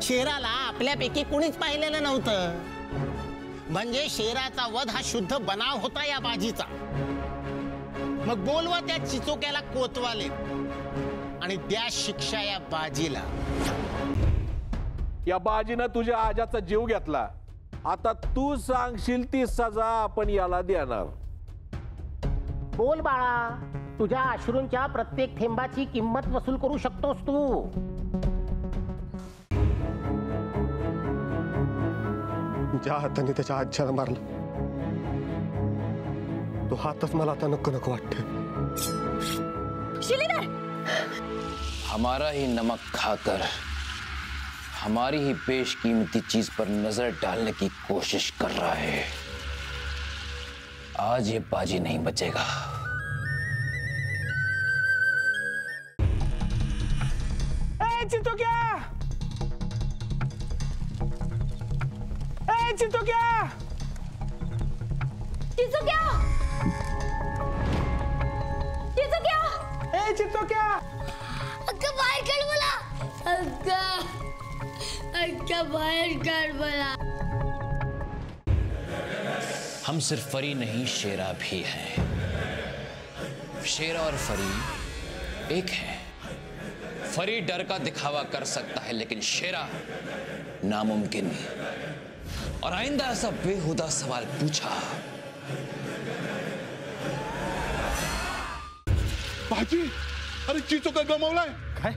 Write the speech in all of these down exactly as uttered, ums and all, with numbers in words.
शेराला आपल्यापैकी कुणीच पाहिलेलं नव्हतं, म्हणजे शेराचा वध हा शुद्ध बनाव होता या बाजीचा। मग बोलवा त्या चिचोक्याला कोतवाले आणि द्या शिक्षा या बाजीला। या बाजीनं तुझ्या आजाचा जीव घेतला, आता तू सांगशील ती सजा आपण याला देणार। बोल बाळा, तुझ्या अश्रूंच्या प्रत्येक थेंबाची किंमत वसूल करू शकतोस तू। ज्या हाताने त्याच्या आज्याला मारलं तो हातच मला आता नको नको वाटतं। हमारा ही नमक खाकर हमारी ही बेशकीमती चीज पर नजर डालने की कोशिश कर रहा है। आज ये बाजी नहीं बचेगा। ए चिचोक्या, ए चिचोक्या, चिचोक्या, चिचोक्या, ए चिचोक्या, अक्का बाहेर काढ मला, अक्का, अक्का बाहेर काढ मला। हम सिर्फ फरी नहीं शेरा भी हैं। शेरा और फरी एक है। फरी डर का दिखावा कर सकता है लेकिन शेरा नामुमकिन। और आइंदा ऐसा बेहुदा सवाल पूछा। बाजी, अरे चिचोका गमावलाय काय?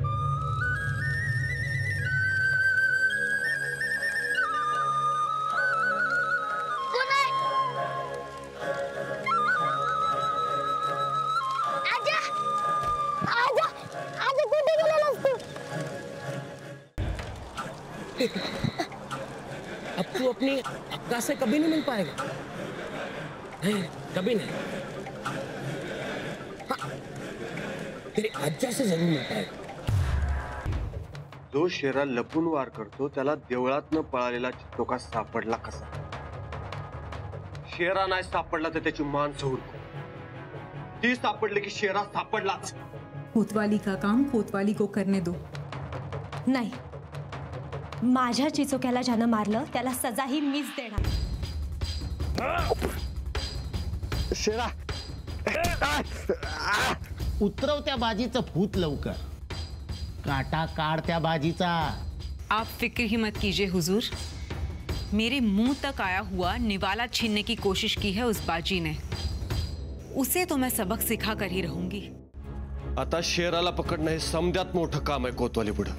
अब तू अपनी अक्का से कभी नहीं मिल पाएगा। नहीं, कभी नहीं। हाँ, तेरे अज्जा से जरूर मिल पाएगा। जो शेरा लपून वार करतो त्याला देवळातनं पळालेला चिचोका सापडला कसा? शेरा नाही सापडला तर त्याची माणसं हुडको, ती सापडली की शेरा सापडलाच। कोतवाली का काम कोतवाली को करने दो। नाही, माझ्या चिचोक्याला ज्यानं मारलं त्याला सजाही मीच देणार। शेरा, उतरव त्या बाजीचं भूत लवकर, काटा काढ त्या बाजीचा। आप फिक्र ही मत कीजिए हुजूर, मेरे मुंह तक आया हुआ निवाला छीनने की कोशिश की है उस बाजी ने, उसे तो मैं सबक सिखा कर ही रहूंगी। आता शेराला पकडणं हे समद्यात मोठं काम आहे कोतवाली पुढं,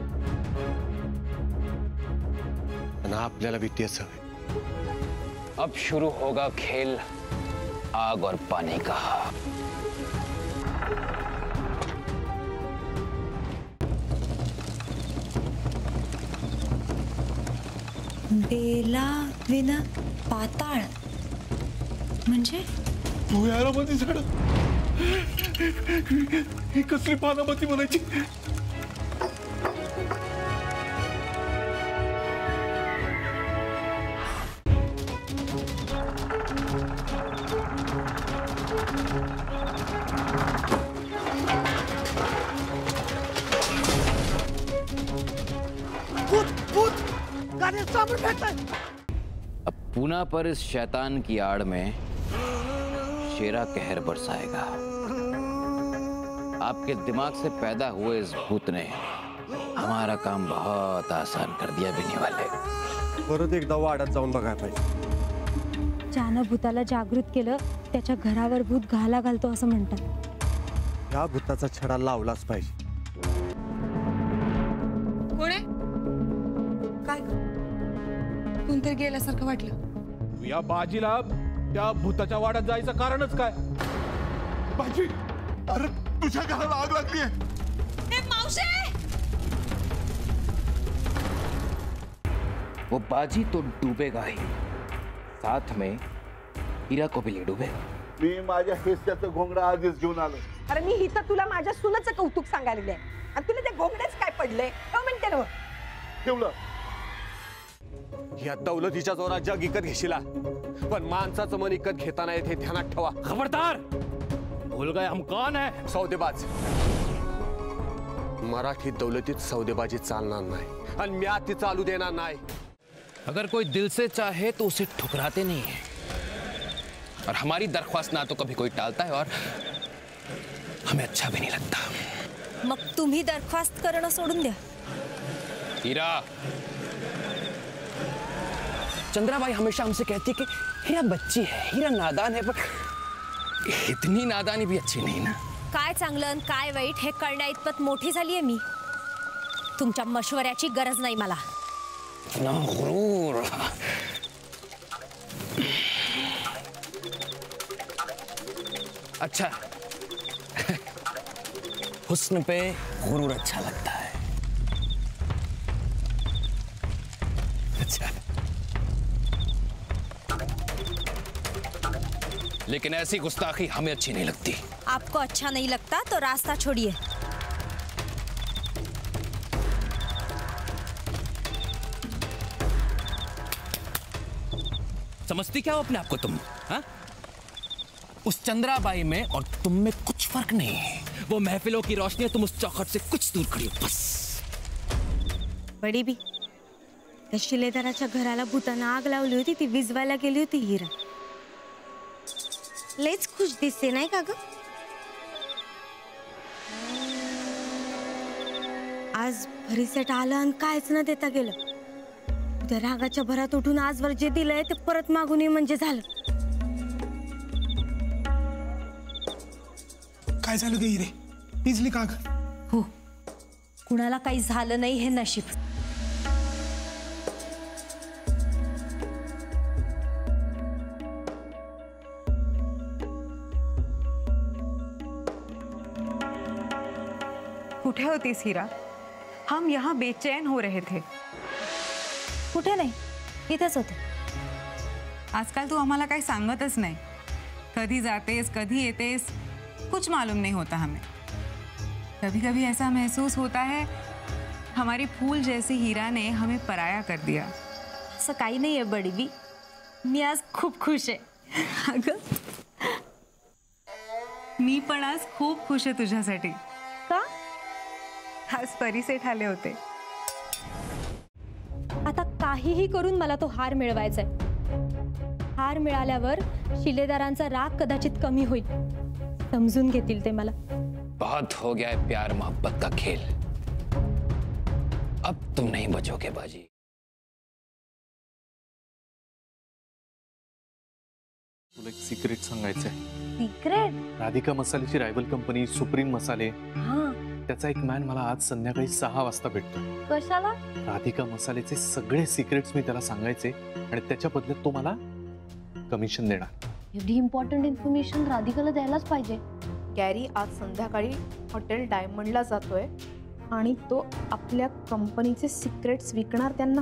आणि आपल्याला भी तेच हवं। अब शुरू होगा खेल आग और पानी का। बेला विन पाताळ म्हणजे भुयारामध्ये झाड, ही कसली पानामती म्हणायची? अब पूना पर इस शैतान की आड़ में शेरा कहर बरसाएगा। आपके दिमाग से पैदा हुए इस भूत ने हमारा काम बहुत आसान कर दिया बिनी वाले। परत एकदा वाड्यात जाऊन बघायला पाहिजे। ज्यानं भूताला जागृत केलं त्याच्या घरावर भूत घाला घालतो असं म्हणतात। या भूताचा छडा लावलाच पाहिजे। कोण आहे? काय कोणतरी गेल्यासारखं वाटलं। या बाजीला त्या भूताच्या वाड्यात जायचं कारणच काय? बाजी, अरे तुझ्या घराला आग लागली आहे। मावशी, वो बाजी तो डूबेगा ही, साथ में हीरा को भी ले डूबेगा। मी माझ्या हिस्स्याचं घोंगडा आधीच घेऊन आलो। अरे मी हिथं तुला माझ्या सुनाचं कौतुक सांगायला आहे, आणि तुला ते घोंगडेच काय पडले हो म्हणते ना। ठेवलं या दौलतीच्या जोरात जग इकत घेशीला, पण माणसाचं मन इकत घेताना येते ध्यानात ठेवा। खबरदार, भूल गए हम कौन है? सौदेबाज, मराठी दौलतीत सौदेबाजी चालणार नाही आणि मी ती चालू देणार नाही। अगर कोई दिल से चाहे तो उसे ठुकराते नहीं है, और हमारी दरख्वास्त ना तो कभी कोई टालता है और हमें अच्छा भी नहीं लगता। मग तुम्ही दरख्वास्त करणं सोडून द्या। हीरा, चंद्राबाई हमेशा हमसे कहती है कि हीरा बच्ची है, हीरा नादान है, पर इतनी नादानी भी अच्छी नहीं ना। काय चांगलं आणि काय वाईट हे कळण्या इतपत मोठी झालीये मी। तुमच्या मशवऱ्याची गरज नाही मला। ना गुरूर। अच्छा, हुस्न पे गुरूर अच्छा लगता है। अच्छा, लेकिन ऐसी गुस्ताखी हमें अच्छी नहीं लगती। आपको अच्छा नहीं लगता तो रास्ता छोड़िए। समझती क्या हो अपने आप को तुम? हा? उस चंद्राबाई में और तुम में कुछ फर्क नहीं है। वो महफिलों की रोशनी है, तुम उस चौखट से कुछ दूर खड़ी हो बस। बड़ी भी त्या शिलेदाराच्या घराला भूतानं आग लावली होती, ती विजवायला गेली होती हिरा। लेच खुश दिसते नाही का ग? आज भरीसेट आलं आणि कायच न देता गेलं। त्या रागाच्या भरात उठून आजवर जे दिलंय ते परत मागून ये म्हणजे झालं। काय झालं ग हिरे? पिजली का ग? हो, कुणाला काही झालं नाही हे नशीब। कुठे होतीस हीरा? हम यहाँ बेचैन हो रहे थे। कुठे नाही, इथेच होते। आजकल तू आम्हाला काही सांगतच नाही। कधी जातेस, कधी येतेस, कुछ मालूम नहीं होता हमें। कभी कभी ऐसा महसूस होता है हमारी फूल जैसी हीरा ने हमें पराया कर दिया। असं काही नाही आहे बडी बी, मी आज खूप खुश आहे। अगं, मी पण आज खूप खुश आहे तुझ्यासाठी। का? आज परिसेठ आले होते। आता काहीही करून मला तो हार मिळवायचा आहे। हार मिळाल्यावर शिलेदारांचा राग कदाचित कमी होईल, समजून घेतील ते मला। बहुत हो गया है प्यार मोहब्बत का खेल, अब तुम नहीं बचोगे बाजी। तुला एक सिक्रेट सांगायचंय। सिक्रेट? राधिका मसाल्याची रायव्हल कंपनी सुप्रीम मसाले, हां, त्याचा एक मॅन मला आज संध्याकाळी सहा वाजता भेटतो। कशाला? राधिका मसाल्याचे सगळे सिक्रेट्स मी त्याला सांगायचे आणि त्याच्या बदल्यात तो मला कमिशन देणार। एवढी इम्पॉर्टंट इन्फॉर्मेशन राधिकाला द्यायलाच पाहिजे। गॅरी आज संध्याकाळी हॉटेल डायमंडला जातोय आणि तो आपल्या कंपनीचे सिक्रेट्स विकणार त्यांना।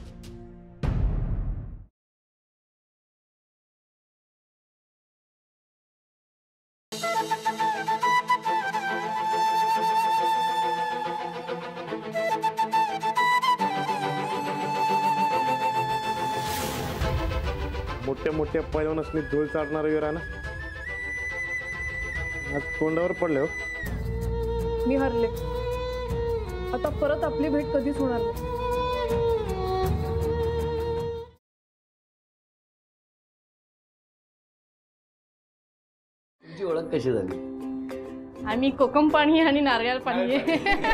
मोठ्या मोठ्या पैलवानांनी धूळ चाटणार वीराना आज तोंडावर पडले हो। मी हरले, आता परत आपली भेट कधीच होणार नाही। तुमची ओळख कशी झाली? आम्ही कोकम पाणी आणि नारळ पाणी आहे।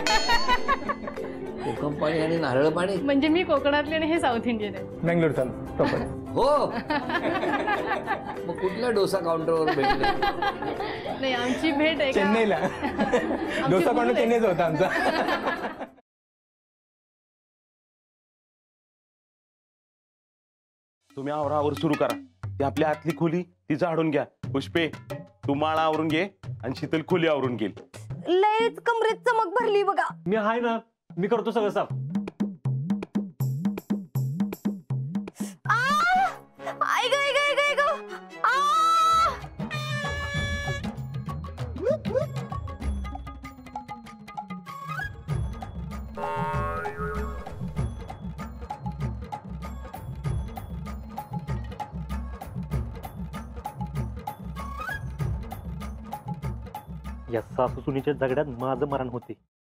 कोकम पाणी आणि नारळ पाणी म्हणजे मी कोकणातले आणि हे साऊथ इंडियन आहे। बेंगलोरचा प्रॉपर। हो, मग कुठल्या डोसा काउंटरवर भेटले? नाही, आमची भेट आहे चेन्नईला। डोसा काउंटर चेन्नईचा होता आमचा। तुम्ही आवरावर सुरू करा। ती आपल्या आतली खोली ती झाडून घ्या। पुष्पे, तू माळा आवरून घे आणि शीतल खोली आवरून घे। लयच कमरेत चमक भरली बघा। मी आहे ना, मी करतो सगळं साफ। आई गं, आई गं, आई गं, आई गं। या सासू सुनीच्या झगड्यात माझं मरण होते।